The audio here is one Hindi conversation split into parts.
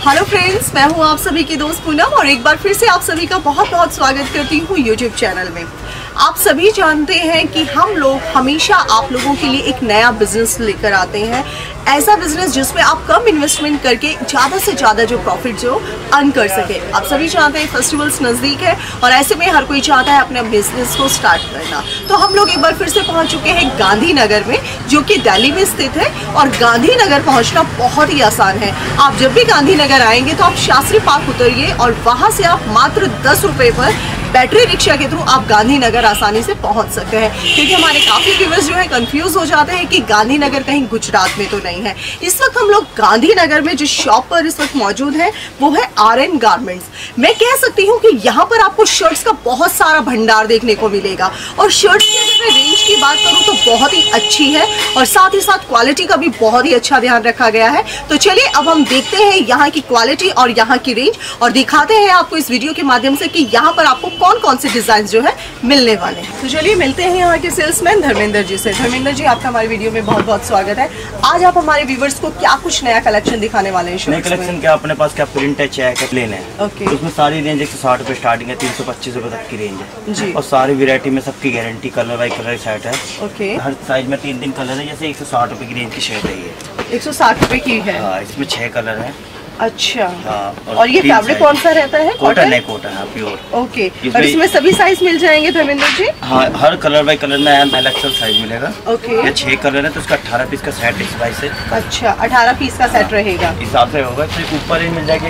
हेलो फ्रेंड्स, मैं हूं आप सभी की दोस्त पूनम और एक बार फिर से आप सभी का बहुत बहुत स्वागत करती हूं यूट्यूब चैनल में। आप सभी जानते हैं कि हम लोग हमेशा आप लोगों के लिए एक नया बिजनेस लेकर आते हैं, ऐसा बिजनेस जिसमें आप कम इन्वेस्टमेंट करके ज़्यादा से ज़्यादा जो प्रॉफिट जो अर्न कर सके। आप सभी चाहते हैं फेस्टिवल्स नज़दीक है और ऐसे में हर कोई चाहता है अपने बिजनेस को स्टार्ट करना। तो हम लोग एक बार फिर से पहुंच चुके हैं गांधीनगर में, जो कि दिल्ली में स्थित है। और गांधीनगर पहुंचना बहुत ही आसान है। आप जब भी गांधीनगर आएंगे तो आप शास्त्री पार्क उतरिए और वहां से आप मात्र 10 रुपये पर बैटरी रिक्शा के थ्रू आप गांधीनगर आसानी से पहुंच सकते हैं। क्योंकि हमारे काफ़ी व्यूअर्स जो है कंफ्यूज हो जाते हैं कि गांधीनगर कहीं गुजरात में तो नहीं है। इस वक्त हम लोग गांधीनगर में जिस शॉप पर इस वक्त मौजूद है वो है RN गारमेंट्स। मैं कह सकती हूँ कि यहाँ पर आपको शर्ट्स का बहुत सारा भंडार देखने को मिलेगा। और शर्ट्स की अगर मैं रेंज की बात करूँ तो बहुत ही अच्छी है और साथ ही साथ क्वालिटी का भी बहुत ही अच्छा ध्यान रखा गया है। तो चलिए अब हम देखते हैं यहाँ की क्वालिटी और यहाँ की रेंज और दिखाते हैं आपको इस वीडियो के माध्यम से कि यहाँ पर आपको कौन कौन से डिजाइन जो है मिलने वाले हैं। तो चलिए मिलते हैं यहाँ के सेल्समैन धर्मेंद्र जी से। धर्मेंद्र जी, आपका हमारे वीडियो में बहुत बहुत स्वागत है। आज आप हमारे व्यूवर्स को क्या कुछ नया कलेक्शन दिखाने वाले हैं? नया कलेक्शन क्या अपने पास क्या प्रिंट है, चेक है, प्लेन है। ओके। उसमें सारी रेंज 160 रुपए स्टार्टिंग है, 325 रुपए तक की रेंज है जी। और सारी वैरायटी में सबकी guarantee, colour by colour set है। ओके। हर साइज में 3 कलर है। जैसे 160 रुपए की रेंज की शर्ट है ये। 160 रुपए की है। हाँ, इसमें 6 कलर है। अच्छा। हाँ, और ये फैब्रिक कौन सा रहता है? कॉटन है, कॉटन है प्योर। ओके। और इसमें सभी साइज मिल जाएंगे धर्मेंद्र जी? हाँ, हर कलर बाई कलर में ML XL साइज मिलेगा। ओके। ये 6 कलर है तो उसका 18 पीस का सेट इस प्राइस है। अच्छा, 18 पीस का सेट रहेगा। हिसाब से होगा। फिर ऊपर मिल जाएगा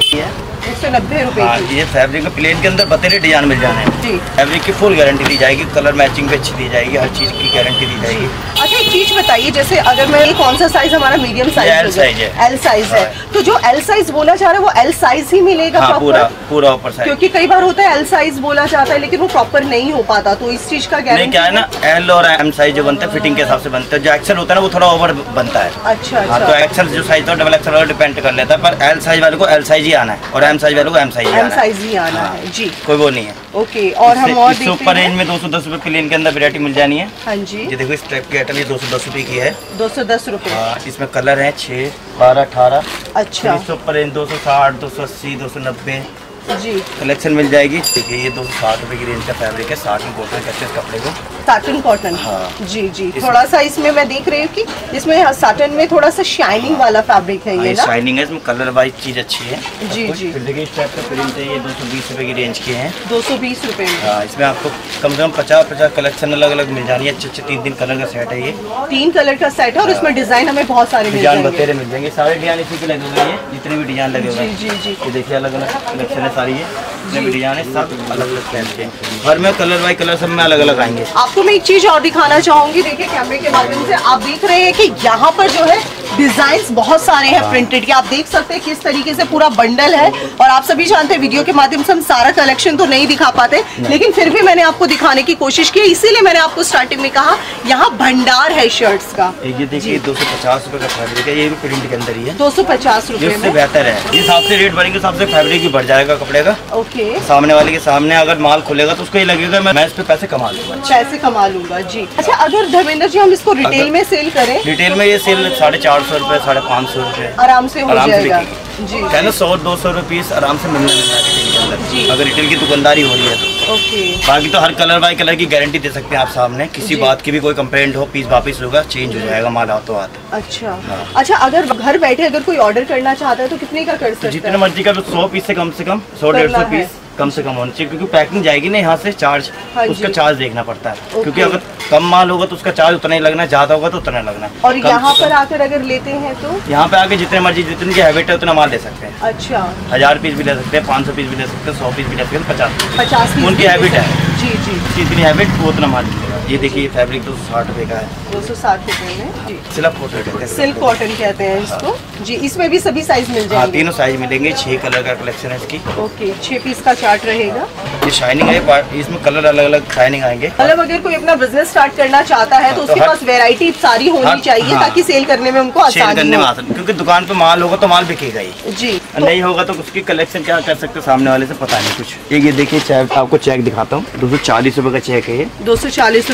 190 रुपए। हाँ, ये फैब्रिक में प्लेन के अंदर बतेरे डिजाइन मिल जाने हैं। फैब्रिक की फुल गारंटी दी जाएगी, कलर मैचिंग पे अच्छी दी जाएगी, हर चीज की गारंटी दी जाएगी। अच्छा, एक चीज बताइए, जैसे अगर मैं ये कौन सा साइज हमारा मीडियम साइज L साइज है। L साइज है, तो जो L साइज बोला जा रहा है वो L साइज ही मिलेगा? हाँ, पूरा ऊपर साइज। क्योंकि कई बार होता है L साइज बोला जाता है लेकिन वो प्रॉपर नहीं हो पाता, तो इस चीज का गारंटी क्या है ना, L और M साइज जो बनता है फिटिंग के हिसाब से बनता है। जो एक्सेल होता है ना वो थोड़ा ओवर बनता है। अच्छा। हाँ, तो एक्सेल जो साइज डबल एक्सेल वाला डिपेंड कर लेता है, पर L साइज वाले को L साइज ही आना है और M साइज वाले को M साइज ही आना है। जी, कोई वो नहीं है। ओके। और हम और देखते हैं ऊपर रेंज में 210 रुपए प्लेन के अंदर वैरायटी मिल जानी है। हाँ जी। ये देखो इस टाइप की आइटम ये 210 रुपए की है। 210 रुपए। हाँ, इसमें कलर है 6, 12, 18। अच्छा। इसके ऊपर रेंज 260, 280, 290 जी कलेक्शन मिल जाएगी। देखिए ये 260 रुपए की रेंज का फैब्रिक है। साटन कॉटन कहते हैं इस कपड़े को। Satin cotton. हाँ। जी जी। थोड़ा सा इसमें मैं देख रही हूँ कि इसमें साटन में थोड़ा सा शाइनिंग वाला फैब्रिक है। ये ना शाइनिंग है, इसमें कलर वाइज चीज अच्छी है। जी जी। फिर देखिए इस टाइप का प्रिंट है, ये 220 रुपए की रेंज के हैं। 220 रुपए में। हाँ, इसमें आपको कम से कम 50 कलेक्शन अलग अलग मिल जानी है। अच्छे 3 कलर का सेट है ये। 3 कलर का सेट है और इसमें डिजाइन हमें बहुत सारे डिजाइन बतेरे मिल जाएंगे। सारे डिजाइन इसी के लगे हुए हैं, जितने भी डिजाइन लगे हुए हैं। जी जी। ये देखिए अलग अलग कलेक्शन है सारी, ये डिजाइन है, सब अलग अलग टाइप के। हर में कलर बाई कलर सब में अलग अलग आएंगे। आपको मैं एक चीज और दिखाना चाहूंगी। देखिए कैमरे के माध्यम से आप देख रहे हैं कि यहाँ पर जो है डिजाइन्स बहुत सारे हैं प्रिंटेड के। आप देख सकते हैं किस तरीके से पूरा बंडल है। और आप सभी जानते हैं वीडियो के माध्यम से हम सारा कलेक्शन तो नहीं दिखा पाते, लेकिन फिर भी मैंने आपको दिखाने की कोशिश की। इसीलिए मैंने आपको स्टार्टिंग में कहा यहाँ भंडार है शर्ट्स का। ये देखिए 250 रुपए का फैब्रिक है, ये भी प्रिंट के अंदर ही है। 250 रुपए इससे बेहतर है। जिस हिसाब से रेट बढ़ेंगे हिसाब से फैब्रिक भी बढ़ जाएगा कपड़े का। ओके। सामने वाले के सामने अगर माल खुलेगा तो उसको ये लगेगा मैं इस पे पैसे कमा लूंगा। पैसे कमा लूंगा। जी। अच्छा, अगर धर्मेंद्र जी हम इसको रिटेल में सेल करें? रिटेल में ये सेल 450 रुपए, 550 रुपए आराम से हो जाएगा। जी। 100-200 रुपए पीस आराम से मिलने लग जाएगा रिटेल के अंदर, अगर रिटेल की दुकानदारी हो रही है तो। ओके। बाकी तो हर कलर बाई कलर की गारंटी दे सकते हैं आप सामने। किसी बात की भी कोई कंप्लेंट हो, पीस वापस होगा, चेंज हो जाएगा माल हाथों हाथ। अच्छा। अच्छा, अगर घर बैठे अगर कोई ऑर्डर करना चाहता है तो कितने का कर सकता है? जितने मर्जी का 100 पीस से कम 100-150 पीस कम से कम होना चाहिए, क्योंकि पैकिंग जाएगी ना यहाँ से चार्ज। हाँ, उसका चार्ज देखना पड़ता है। क्योंकि अगर कम माल होगा तो उसका चार्ज उतना ही लगना है, ज्यादा होगा तो उतना लगना है। और यहाँ पर आकर अगर लेते हैं तो यहाँ पे आके जितने मर्जी जितनी की हैबिट है उतना माल ले सकते हैं। अच्छा। 1000 पीस भी ले सकते हैं, 500 पीस भी ले सकते हैं, 100 पीस भी ले सकते हैं, 50 पीस उनकी हैबिट है। जी जी। जितनी हैबिट वो उतना माल मिलेगा। ये देखिए फैब्रिक 260 रुपए का है। 260 रुपए में। जी। सिल्क कॉटन कहते हैं। सिल्क कॉटन कहते हैं इसको। जी। इसमें भी सभी साइज मिल जाएंगे? हाँ, तीनों साइज मिलेंगे। 6 कलर का कलेक्शन है इसकी। ओके। 6 पीस का चार्ट रहेगा। ये शाइनिंग है, इसमें कलर अलग अलग शाइनिंग आएंगे। मतलब अगर कोई अपना बिजनेस स्टार्ट करना चाहता है तो उसके पास वैरायटी सारी होनी चाहिए ताकि सेल करने में उनको आसानी हो। क्योंकि दुकान पे माल होगा तो माल बिकेगा ही। जी। नहीं होगा तो उसकी कलेक्शन क्या कर सकते सामने वाले से पता नहीं कुछ। एक ये देखिए चेक, आपको चेक दिखाता हूँ। 240 रुपए का चेक है ये। 240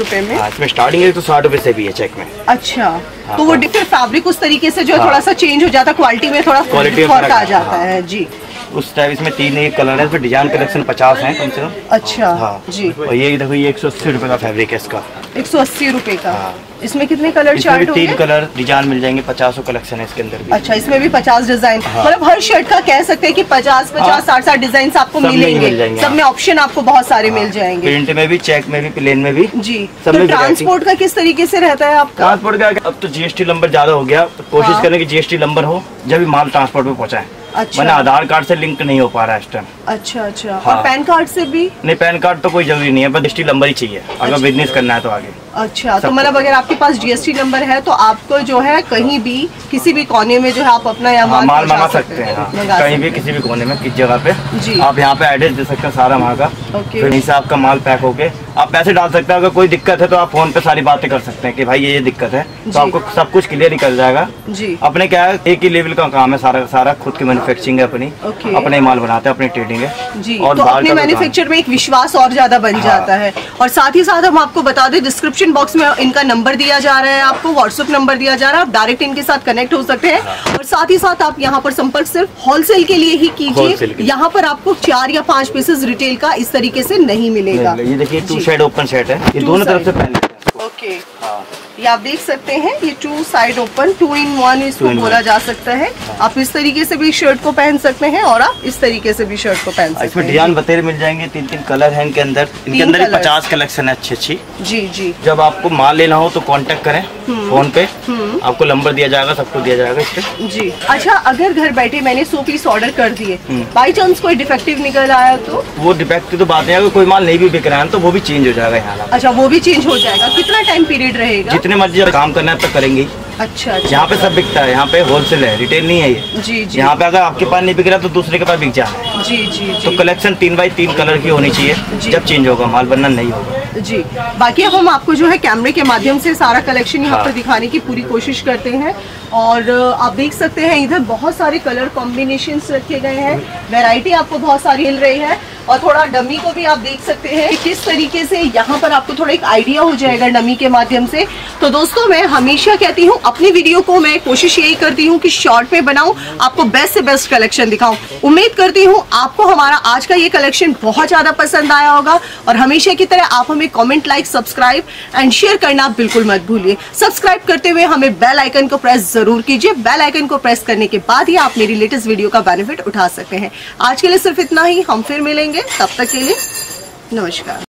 रुपए में। इसमें स्टार्टिंग है तो 60 रुपए से भी है चेक में। अच्छा, तो वो डिफरेंट फैब्रिक उस तरीके से जो है थोड़ा सा चेंज हो जाता है, क्वालिटी में थोड़ा फर्क आ जाता है जी। उस टाइप इसमें 3 कलर है, इसमें डिजाइन कलेक्शन 50 है कम से कम। अच्छा जी। और ये देखो, ये 180 रुपए का फैब्रिक है इसका। 180 रुपए का। इसमें कितने कलर चार्ट होंगे? 3 कलर डिजाइन मिल जाएंगे, 50 कलेक्शन है इसके अंदर भी। अच्छा, इसमें भी 50 डिजाइन, मतलब हर शर्ट का कह सकते हैं कि 50 60 डिजाइन आपको मिलेंगे। सब में ऑप्शन आपको बहुत सारे मिल जाएंगे, प्रिंट में भी, चेक में भी, प्लेन में भी जी। तो ट्रांसपोर्ट का किस तरीके से रहता है आपका? ट्रांसपोर्ट का अब तो जीएसटी नंबर ज्यादा हो गया, तो कोशिश करें कि जीएसटी नंबर हो जब भी माल ट्रांसपोर्ट में पहुंचाएं। अच्छा, मैंने आधार कार्ड से लिंक नहीं हो पा रहा है इस टाइम। अच्छा अच्छा। और पैन कार्ड से भी नहीं? पैन कार्ड तो कोई जरूरी नहीं है, बस जीएसटी नंबर ही चाहिए अगर बिजनेस करना है तो आगे। अच्छा, तो मतलब अगर आपके पास जीएसटी नंबर है तो आपको जो है कहीं भी किसी भी कोने में जो है आप अपना यहाँ माल मंगा सकते हैं। कहीं भी किसी भी कोने में, किस जगह पे जी आप यहाँ पे एड्रेस दे सकते हैं सारा वहाँ का। फिर वहीं से आपका माल पैक होके आप पैसे डाल सकते हैं। अगर कोई दिक्कत है तो आप फोन पे सारी बातें कर सकते हैं कि भाई ये दिक्कत है, तो आपको सब कुछ क्लियर निकल जाएगा जी। अपने क्या है, एक ही लेवल का काम है सारा खुद की मैन्युफैक्चरिंग है अपनी, अपने माल बनाते हैं, अपनी ट्रेडिंग है जी। और तो अपने मैन्युफैक्चर में एक विश्वास और ज्यादा बन जाता है। और साथ ही साथ हम आपको बता दें, डिस्क्रिप्शन बॉक्स में इनका नंबर दिया जा रहा है, आपको व्हाट्सएप नंबर दिया जा रहा है, आप डायरेक्ट इनके साथ कनेक्ट हो सकते हैं। और साथ ही साथ आप यहाँ पर संपर्क सिर्फ होलसेल के लिए ही कीजिए, यहाँ पर आपको 4 या 5 पीसेस रिटेल का इस तरीके से नहीं मिलेगा। ये देखिए 2 साइड ओपन सेट है, ये दोनों तरफ से पहन लेते हैं। ओके, ये आप देख सकते हैं, ये 2 साइड ओपन 2 in 1 इसको बोला जा सकता है। आप इस तरीके से भी शर्ट को पहन सकते हैं और आप इस तरीके से भी शर्ट को पहन सकते हैं। इसमें डिजाइन बतेरे मिल जाएंगे, 3 कलर हैं इनके अंदर। इनके अंदर 50 कलेक्शन है अच्छी जी जी। जब आपको माल लेना हो तो कांटेक्ट करें फोन पे, आपको नंबर दिया जाएगा, सबको दिया जाएगा इस पे जी। अच्छा, अगर घर बैठे मैंने 100 पीस ऑर्डर कर दिए, बाई चांस कोई डिफेक्टिव निकल आया तो? वो डिफेक्टिव तो बात नहीं है, अगर कोई माल नहीं भी बिक रहा है तो वो भी चेंज हो जाएगा यहाँ। अच्छा, वो भी चेंज हो जाएगा। कितना टाइम पीरियड रहेगा? जितने मर्जी काम करना है तो करेंगे। अच्छा, यहाँ पे सब बिकता है, यहाँ पे होलसेल है, रिटेल नहीं है ये जी जी। यहाँ पे अगर आपके पास नहीं बिक रहा तो दूसरे के पास बिक जाए जी जी। तो कलेक्शन 3 बाई 3 कलर की होनी चाहिए, जब चेंज होगा माल, वरना नहीं होगा जी। बाकी अब हम आपको जो है कैमरे के माध्यम से सारा कलेक्शन यहाँ पर दिखाने की पूरी कोशिश करते हैं। और आप देख सकते हैं इधर बहुत सारे कलर कॉम्बिनेशंस रखे गए हैं, वैरायटी आपको बहुत सारी मिल रही है। और थोड़ा डमी को भी आप देख सकते हैं कि किस तरीके से यहाँ पर आपको थोड़ा एक आइडिया हो जाएगा डमी के माध्यम से। तो दोस्तों, मैं हमेशा कहती हूँ अपनी वीडियो को मैं कोशिश यही करती हूँ कि शॉर्ट में बनाऊं, आपको बेस्ट से बेस्ट कलेक्शन दिखाऊं। उम्मीद करती हूँ आपको हमारा आज का ये कलेक्शन बहुत ज्यादा पसंद आया होगा। और हमेशा की तरह आप हमें comment, like, subscribe and share करना बिल्कुल मत भूलिए। सब्सक्राइब करते हुए हमें बेल आइकन को प्रेस जरूर कीजिए। बेल आइकन को प्रेस करने के बाद ही आप मेरी लेटेस्ट वीडियो का बेनिफिट उठा सकते हैं। आज के लिए सिर्फ इतना ही, हम फिर मिलेंगे, तब तक के लिए नमस्कार।